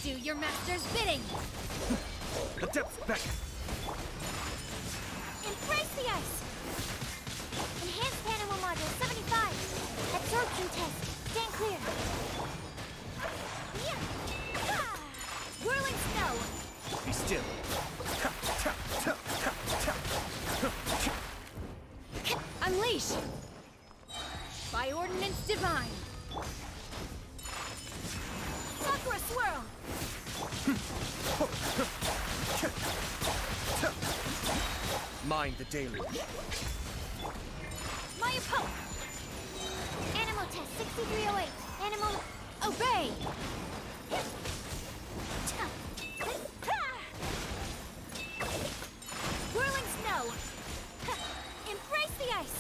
Do your master's bidding! The depths beckon! Embrace the ice! Enhanced animal module 75! Absorption test! Stand clear! Yeah. Ah. Whirling snow! Be still! Unleash! By ordinance divine! Sakura swirl! Mind the deluge. My opponent! Animal test 6308. Animal... Obey! Whirling snow! Embrace the ice!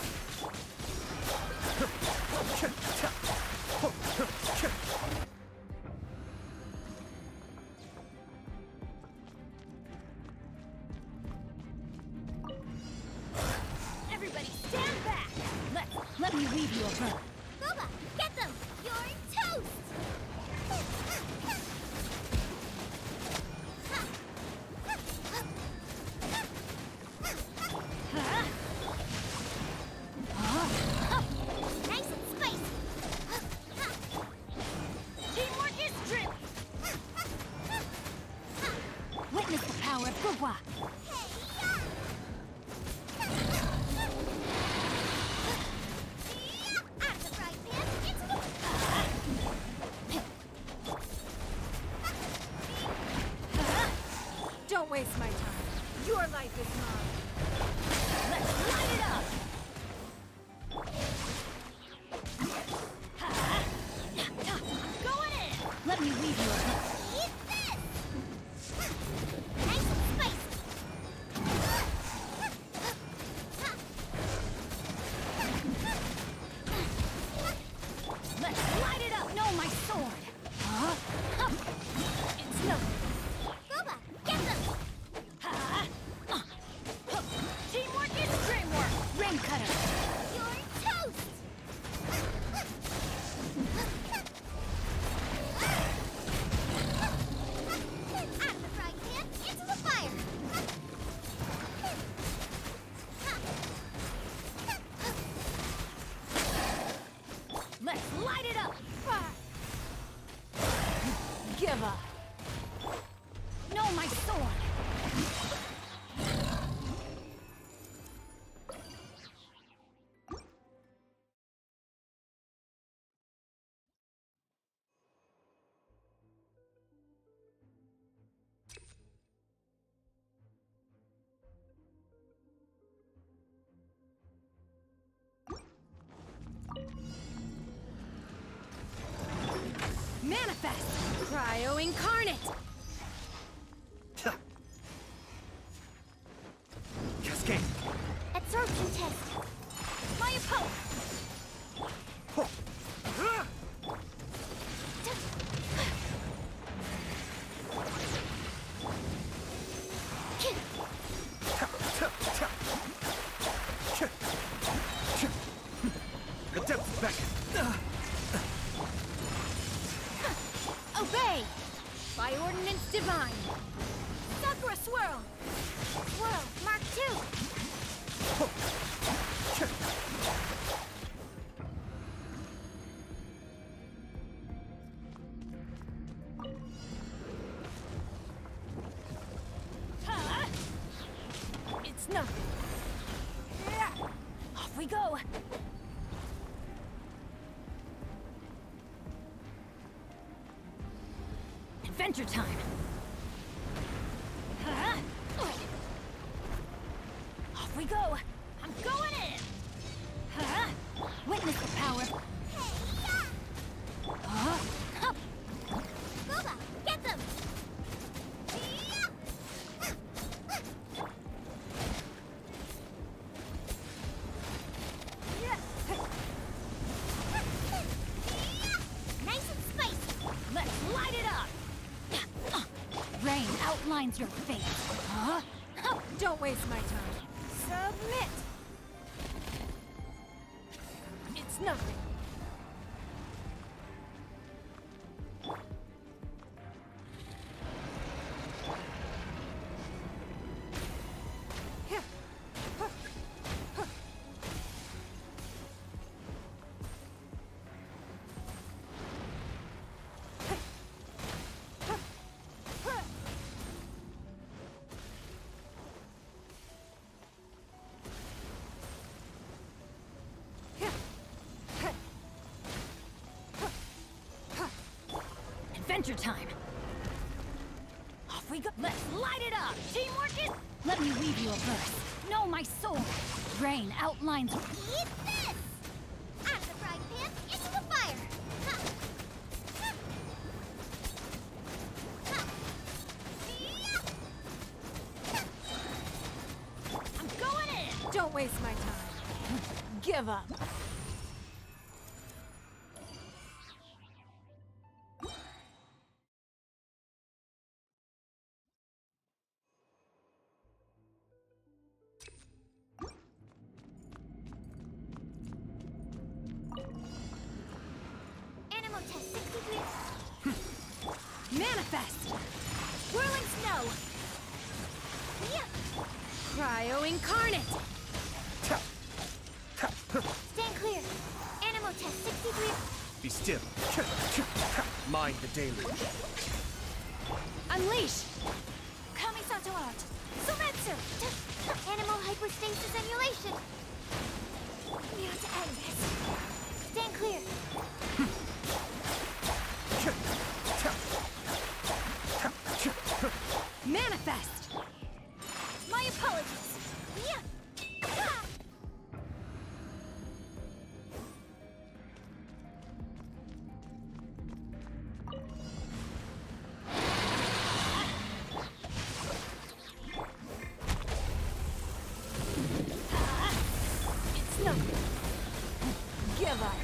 Everybody stand back! Let me weave you a verb. Boba, get them! You're toast! Nice and spicy! Teamwork is dream! Witness the power of Gugwa! Don't waste my time. Your life is mine. Let's light it up! Going in! Let me weave you a hook. Eat this! Nice and spicy! Let's light it up! No, my sword! It's no... Boba, get them! Teamwork is dreamwork! Ring cutter! You're toast! Out of the frying pan, into the fire! Let's light it up! Give up! No, my sword! Manifest! Cryo incarnate! Cascade! Absorption test! My opponent! The depths beckon! Obey! By ordinance divine! Sakura swirl! Swirl, Mark 2! It's nothing! Off we go! Adventure time! Off we go! I'm going in! Witness the power! Boba, get them! Nice and spicy! Let's light it up! Rain outlines your fate. Don't waste my time. Submit! It's nothing. Adventure time! Off we go! Let's light it up! Teamwork is... Let me weave you a verse. Know my soul! Rain outlines... Eat this! Out of the frying pan, into the fire! Ha! Ha! Ha! Yeah! Ha! I'm going in! Don't waste my time. Give up. Animal test 63. Manifest! Whirling snow! Yeah! Cryo incarnate! Stand clear. Animal test 63. Be still. Mind the deluge. Unleash! Kamisato Ayato! Sumetsu! Animal hypostasis emulation. We have to end this. Stand clear. Manifest! My apologies. Yeah. Ah! It's no... Give up.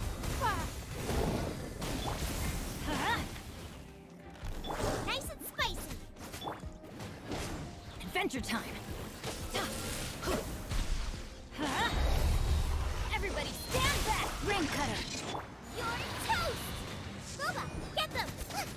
Nice and spicy. Adventure time! Everybody stand back! Ring cutter! You're toast. Boba, get them.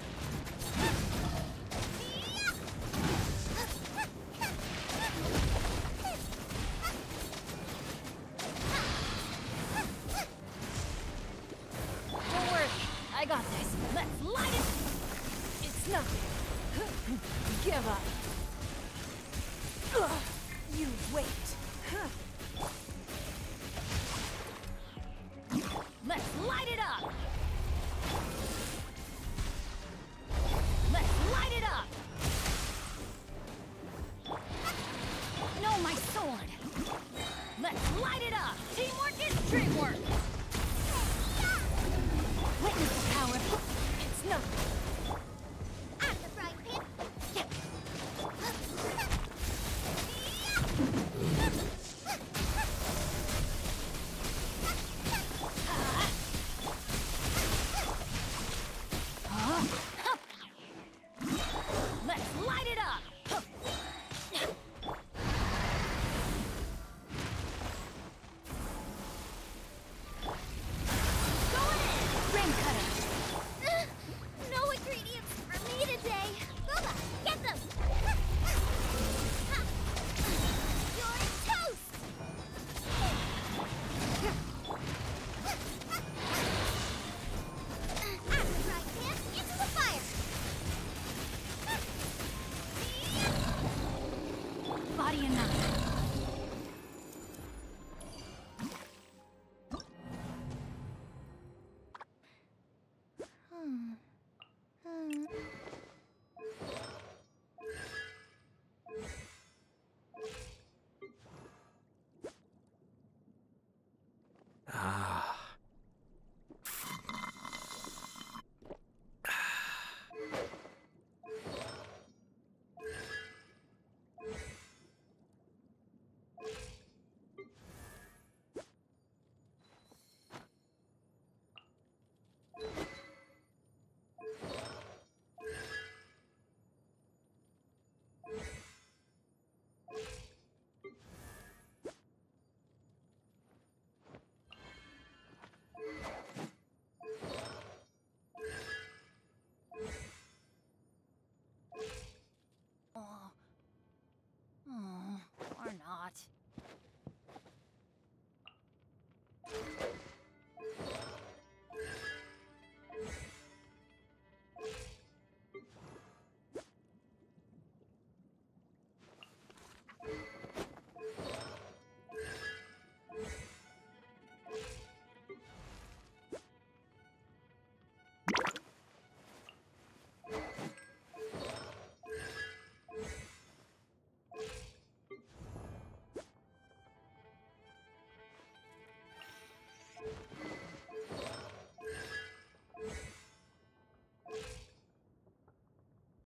Don't worry, I got this. Let's light it! It's nothing. Give up. Ugh, you wait.